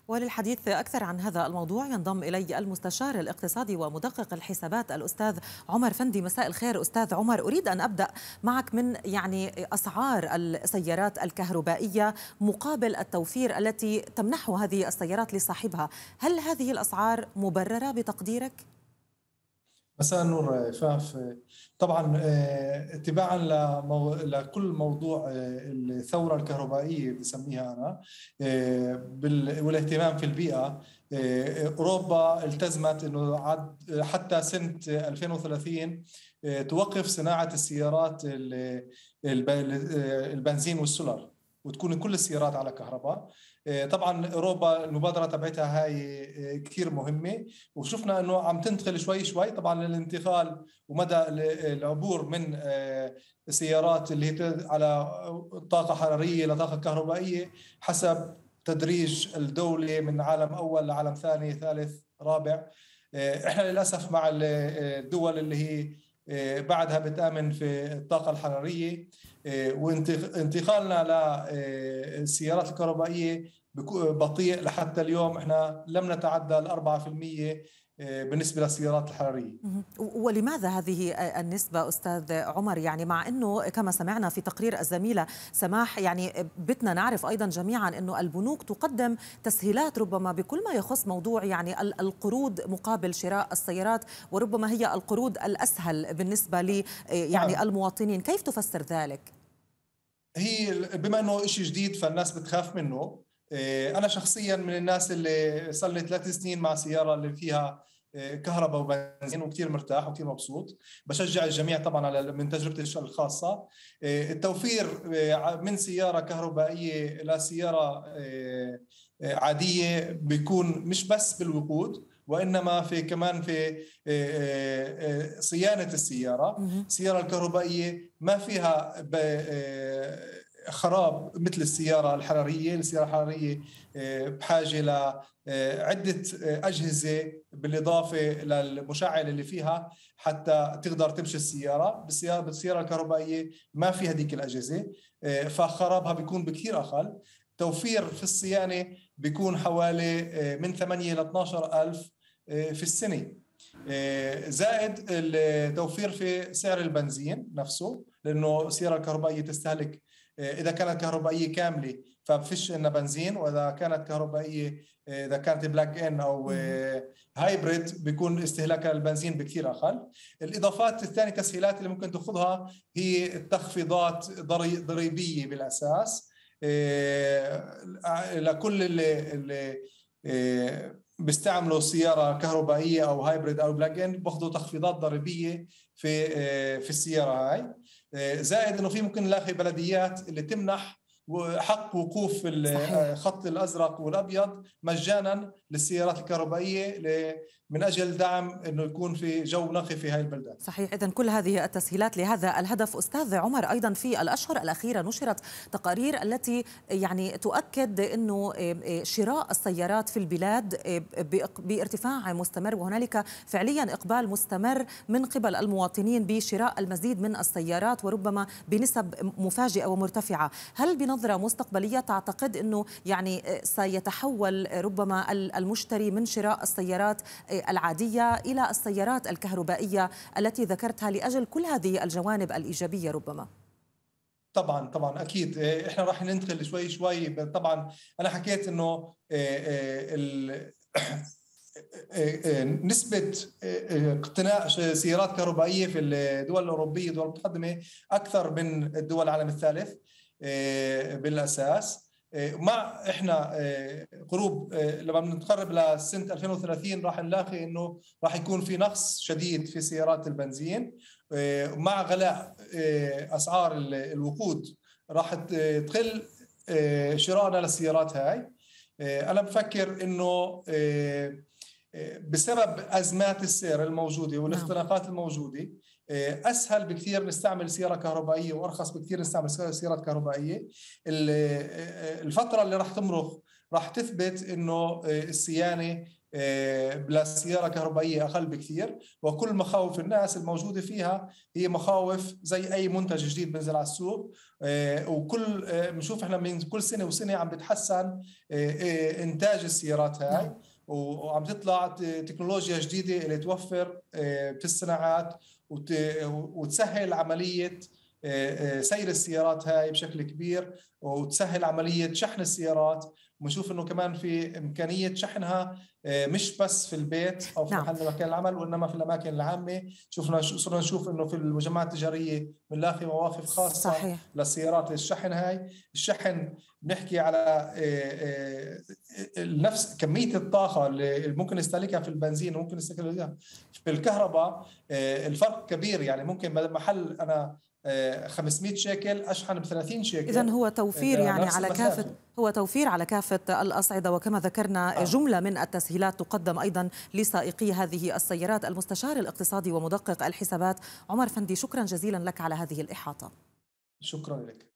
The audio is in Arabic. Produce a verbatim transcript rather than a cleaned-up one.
وللحديث أكثر عن هذا الموضوع ينضم إلي المستشار الاقتصادي ومدقق الحسابات الأستاذ عمر فندي. مساء الخير أستاذ عمر. أريد أن أبدأ معك من يعني أسعار السيارات الكهربائية مقابل التوفير التي تمنحه هذه السيارات لصاحبها، هل هذه الأسعار مبررة بتقديرك؟ مساء النور فاف. طبعا اتباعا لمو... لكل موضوع الثوره الكهربائيه بسميها انا بال... والاهتمام في البيئه، اوروبا التزمت انه عد حتى سنه ألفين وثلاثين توقف صناعه السيارات البنزين والسولار وتكون كل السيارات على كهرباء. طبعا اوروبا المبادره تبعتها هاي كثير مهمه، وشفنا انه عم تنتقل شوي شوي طبعا للانتقال ومدى العبور من السيارات اللي هي على طاقه حراريه لطاقه كهربائيه حسب تدريج الدوله من عالم اول لعالم ثاني ثالث رابع. احنا للاسف مع الدول اللي هي بعدها بتآمن في الطاقة الحرارية، وانتقالنا للسيارات الكهربائية بطيء. لحتى اليوم احنا لم نتعدى الأربعة في المية بالنسبة للسيارات الحرارية. ولماذا هذه النسبة أستاذ عمر؟ يعني مع أنه كما سمعنا في تقرير الزميلة سماح، يعني بدنا نعرف أيضا جميعا أنه البنوك تقدم تسهيلات ربما بكل ما يخص موضوع يعني القروض مقابل شراء السيارات، وربما هي القروض الأسهل بالنسبة لي يعني نعم. المواطنين، كيف تفسر ذلك؟ هي بما أنه إشي جديد فالناس بتخاف منه. أنا شخصياً من الناس اللي صار لي ثلاث سنين مع سيارة اللي فيها كهرباء وبنزين وكثير مرتاح وكثير مبسوط. بشجع الجميع طبعاً على من تجربتي الخاصة التوفير من سيارة كهربائية لسيارة عادية بيكون مش بس بالوقود، وإنما في كمان في صيانة السيارة. السيارة الكهربائية ما فيها خراب مثل السيارة الحرارية. السيارة الحرارية بحاجة لعدة أجهزة بالإضافة للمشعل اللي فيها حتى تقدر تمشي السيارة. بالسيارة, بالسيارة الكهربائية ما فيها هذيك الأجهزة، فخرابها بيكون بكثير أقل. توفير في الصيانة بيكون حوالي من ثمانية إلى اثني عشر ألف في السنة، زائد التوفير في سعر البنزين نفسه، لأنه السيارة الكهربائية تستهلك إذا كانت كهربائية كاملة فبفش إنها بنزين، وإذا كانت كهربائية إذا كانت بلاك إن أو هايبريد بيكون استهلاكها البنزين بكثير أقل. الإضافات الثانية تسهيلات اللي ممكن تأخذها هي التخفيضات ضريبية بالأساس لكل اللي, اللي بيستعملوا سيارة كهربائية أو هايبريد أو بلاك إن باخذوا تخفيضات ضريبية في في السيارة هاي، زائد إنه في ممكن نلاقي بلديات اللي تمنح حق وقوف في الخط الأزرق والأبيض مجانا للسيارات الكهربائية من أجل دعم أنه يكون في جو نقي في هاي البلدات. صحيح، إذن كل هذه التسهيلات لهذا الهدف. أستاذ عمر، أيضا في الأشهر الأخيرة نشرت تقارير التي يعني تؤكد أنه شراء السيارات في البلاد بارتفاع مستمر، وهنالك فعليا إقبال مستمر من قبل المواطنين بشراء المزيد من السيارات وربما بنسب مفاجئة ومرتفعة. هل بنظرة مستقبلية تعتقد أنه يعني سيتحول ربما المشتري من شراء السيارات العادية إلى السيارات الكهربائية التي ذكرتها لأجل كل هذه الجوانب الإيجابية ربما؟ طبعا طبعا اكيد احنا راح ننتقل شوي شوي. طبعا انا حكيت انه نسبة اقتناء سيارات كهربائية في الدول الأوروبية الدول المتقدمة أكثر من الدول العالم الثالث بالأساس. مع احنا قروب لما بنتقرب لسنه ألفين وثلاثين راح نلاقي انه راح يكون في نقص شديد في سيارات البنزين، مع غلاء اسعار الوقود راح تقل شرائنا للسيارات هاي. انا بفكر انه بسبب ازمات السعر الموجوده والاختناقات الموجوده اسهل بكثير نستعمل سياره كهربائيه وارخص بكثير نستعمل سيارات كهربائيه. الفتره اللي راح تمرق راح تثبت انه الصيانه للسيارة كهربائية أقل بكثير، وكل مخاوف الناس الموجودة فيها هي مخاوف زي أي منتج جديد بنزل على السوق. وكل بنشوف احنا من كل سنة وسنة عم بتحسن إنتاج السيارات هاي، وعم تطلع تكنولوجيا جديدة اللي توفر بالصناعات وتسهل عملية سير السيارات هاي بشكل كبير، وتسهل عملية شحن السيارات. ونشوف انه كمان في امكانيه شحنها مش بس في البيت او في نعم. محل مكان العمل، وانما في الاماكن العامه. شفنا صرنا نشوف انه في المجمعات التجاريه بنلاقي مواقف خاصه صحيح. للسيارات للشحن. هاي الشحن بنحكي على نفس كميه الطاقه اللي ممكن نستهلكها في البنزين وممكن نستهلكها في الكهرباء. الفرق كبير، يعني ممكن بدل محل انا خمسمئة شيكل اشحن ب ثلاثين شيكل. اذا هو توفير يعني على كافه هو توفير على كافه الاصعده، وكما ذكرنا آه. جمله من التسهيلات تقدم ايضا لسائقي هذه السيارات. المستشار الاقتصادي ومدقق الحسابات عمر فندي، شكرا جزيلا لك على هذه الاحاطه. شكرا لك.